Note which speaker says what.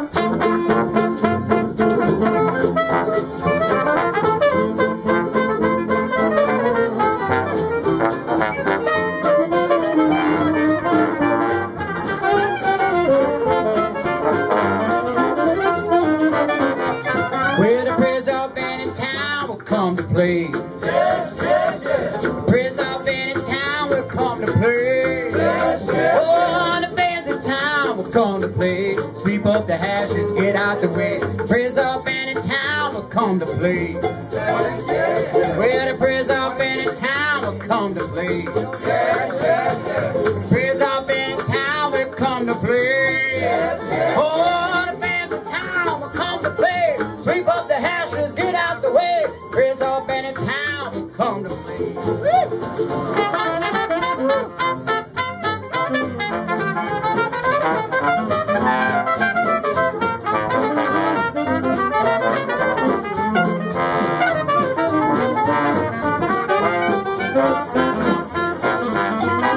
Speaker 1: Where the prayers of any town will come to play.
Speaker 2: Yes, yes, yes.
Speaker 1: Prayers of any town will come to play.
Speaker 2: Yes, yes.
Speaker 1: Oh, the fans in town will come to play. Sweep up the hashes, get out the way. Prayers of any town will come to play.
Speaker 2: Yes, yes, yes.
Speaker 1: Where the prayers of any town will come to play.
Speaker 2: Yes.